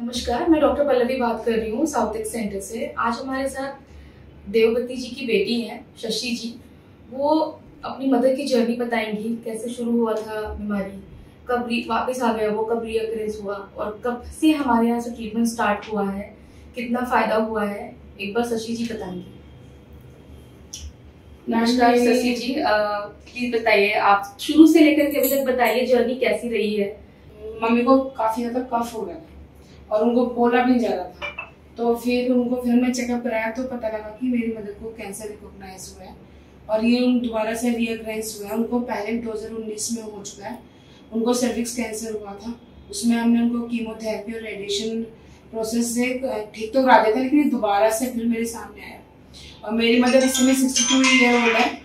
नमस्कार, मैं डॉक्टर पल्लवी बात कर रही हूँ साउथ एक्स सेंटर से। आज हमारे साथ देववती जी की बेटी है शशि जी। वो अपनी मदर की जर्नी बताएंगी, कैसे शुरू हुआ था बीमारी, कब वापस आ गया वो, कब रीअकरेज हुआ और कब से हमारे यहाँ से ट्रीटमेंट स्टार्ट हुआ है, कितना फायदा हुआ है। एक बार शशि जी बताएंगी। नमस्कार शशि जी, प्लीज बताइए, आप शुरू से लेकर के अभी तक बताइए जर्नी कैसी रही है। मम्मी को काफी ज्यादा कफ हो गया था और उनको बोला भी नहीं जा रहा था, तो फिर हमने चेकअप कराया तो पता लगा कि मेरी मदर को कैंसर रिकॉग्नाइज हुआ है और ये दोबारा से रीअकरेज हुआ है। उनको पहले 2019 में हो चुका है। उनको सर्विक्स कैंसर हुआ था, उसमें हमने उनको कीमोथेरेपी और रेडिएशन प्रोसेस से ठीक तो करा दिया था, लेकिन दोबारा से फिर मेरे सामने आया। और मेरी मदर इस समय 62 ईयर ओल्ड है,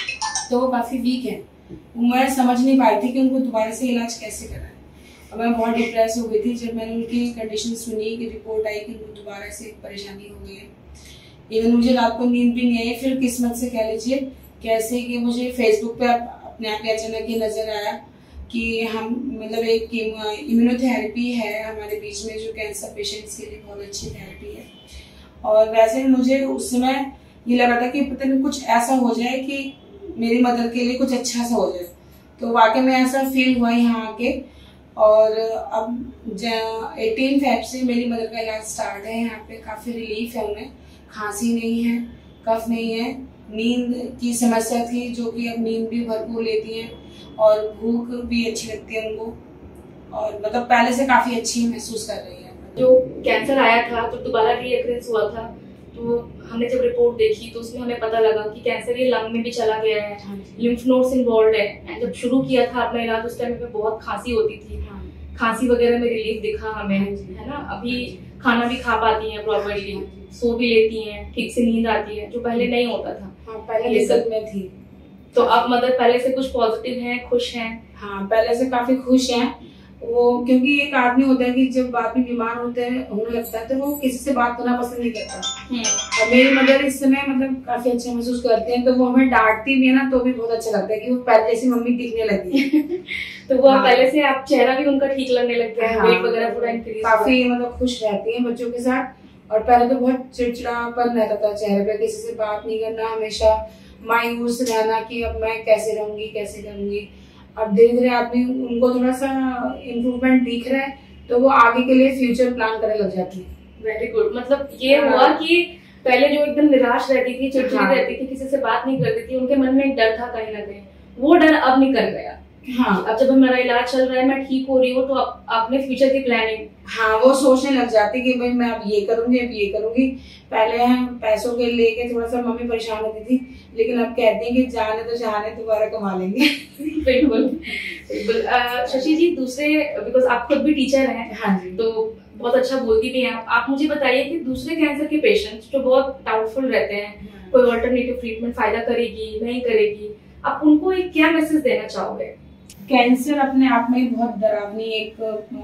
तो वो काफी वीक है। मैं समझ नहीं पाई थी कि उनको दोबारा से इलाज कैसे कराएं। मैं बहुत डिप्रेस हो गई थी जब मैंने उनकी कंडीशन सुनी कि रिपोर्ट आई कि उनको दोबारा से परेशानी हो गई है। इवन मुझे रात को नींद भी नहीं आई। फिर किस्मत से कह लीजिए कैसे कि मुझे फेसबुक पे अपने आप ही अचानक ये नजर आया कि हम मतलब एक इम्यूनोथेरेपी है हमारे बीच में, जो कैंसर पेशेंट्स के लिए बहुत अच्छी थेरेपी है। और वैसे मुझे उस समय ये लगा था कि पता नहीं कुछ ऐसा हो जाए कि मेरी मदर के लिए कुछ अच्छा सा हो जाए। तो वाकई में ऐसा फील हुआ यहाँ आके। और अब 18 फेब से मेरी मदर का इलाज स्टार्ट है। यहाँ पे काफ़ी रिलीफ है उन्हें, खांसी नहीं है, कफ नहीं है, नींद की समस्या थी जो कि अब नींद भी भरपूर लेती हैं और भूख भी अच्छी लगती है उनको, और मतलब पहले से काफ़ी अच्छी महसूस कर रही है। जो कैंसर आया था तो दोबारा रीअकरेज हुआ था, तो हमने जब रिपोर्ट देखी तो उसमें हमें पता लगा कि कैंसर ये लंग में भी चला गया है, लिम्फ नोड्स इन्वॉल्व है। जब शुरू किया था अपना इलाज उस टाइम पे बहुत खांसी होती थी, खांसी वगैरह में रिलीफ दिखा हमें, है ना। अभी खाना भी खा पाती हैं प्रॉपर्ली, सो भी लेती हैं, ठीक से नींद आती है, जो पहले नहीं होता था। पहले ये सब में थी। तो अब मदर पहले से कुछ पॉजिटिव है, खुश हैं? हाँ, पहले से काफी खुश हैं वो, क्योंकि एक आदमी होता है कि जब आदमी बीमार होने लगता है तो वो किसी से बात करना पसंद नहीं करता। और मेरी मदर इस समय मतलब काफी अच्छा महसूस करते हैं, तो वो हमें डांटती भी है ना तो भी बहुत अच्छा लगता है कि वो पहले से मम्मी दिखने लगी। तो वो पहले से आप चेहरा भी उनका ठीक लगने लग गया है, वेट वगैरह पूरा इंक्रीज, काफी मतलब खुश रहती है बच्चों के साथ। और पहले तो बहुत चिड़चिड़ापन रहता था चेहरे पे, किसी से बात नहीं करना, हमेशा मायूस रहना कि अब मैं कैसे रहूंगी कैसे करूंगी। अब धीरे धीरे आदमी उनको थोड़ा सा इम्प्रूवमेंट दिख रहा है, तो वो आगे के लिए फ्यूचर प्लान करने लग जाती है। Very good. मतलब ये हुआ कि पहले जो एकदम निराश रहती थी, चिड़चिड़ी रहती थी, किसी से बात नहीं करती थी, उनके मन में एक डर था कहीं ना कहीं, वो डर अब निकल गया। हाँ, अब जब हमारा इलाज चल रहा है, मैं ठीक हो रही हूँ, तो अपने फ्यूचर की प्लानिंग, हाँ, वो सोचने लग जाती कि भाई मैं अब ये करूंगी, अब ये करूंगी। पहले हम पैसों के लेके थोड़ा सा मम्मी परेशान होती थी, लेकिन अब कहती हैं कि जाने तो जाने, दोबारा कमा लेंगे। बिल्कुल बिल्कुल। शशि जी, दूसरे, बिकॉज आप खुद भी टीचर हैं, हाँ जी, तो बहुत अच्छा बोलती भी हैं आप मुझे बताइए कि दूसरे कैंसर के पेशेंट्स जो बहुत डाउटफुल रहते हैं, कोई अल्टरनेटिव ट्रीटमेंट फायदा करेगी नहीं करेगी, आप उनको एक क्या मैसेज देना चाहोगे? कैंसर अपने आप में बहुत डरावनी एक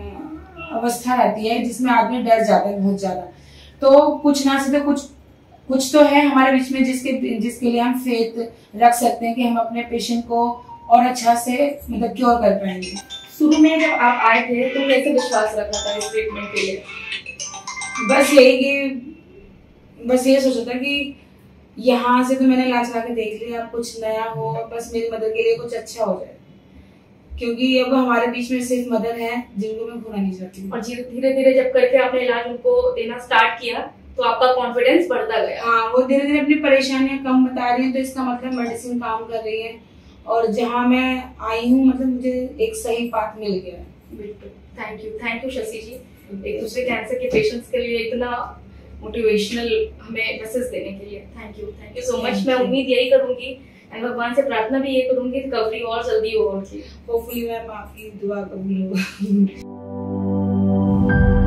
अवस्था रहती है जिसमें आदमी डर जाता है बहुत ज्यादा। तो कुछ ना से तो कुछ तो है हमारे बीच में जिसके लिए हम फेथ रख सकते हैं कि हम अपने पेशेंट को और अच्छा से मतलब क्योर कर पाएंगे। शुरू में जब आप आए थे तो कैसे विश्वास रखा था इस ट्रीटमेंट के लिए? बस ये सोचा था कि यहाँ से तो मैंने इलाज करा के देख लिया, अब कुछ नया हो, बस मेरी मदर के लिए कुछ अच्छा हो जाए, क्योंकि अब हमारे बीच में सिर्फ मदर है जिनको मैं भूलना नहीं चाहती। और धीरे धीरे जब करके आपने इलाज उनको देना स्टार्ट किया तो आपका कॉन्फिडेंस बढ़ता गया। हाँ, वो धीरे धीरे अपनी परेशानियां कम बता रही है, तो इसका मतलब मेडिसिन काम कर रही है और जहाँ मैं आई हूँ मतलब मुझे एक सही पाथ मिल गया है। बिल्कुल, थैंक यू शशि जी, एक दूसरे कैंसर के पेशेंट्स के लिए इतना मोटिवेशनल हमें मैसेज देने के लिए। Thank you so much. मैं उम्मीद यही करूंगी एंड भगवान से प्रार्थना भी ये करूंगी रिकवरी और जल्दी हो उनकी। होपफुली मैम आपकी दुआ कबूल हो।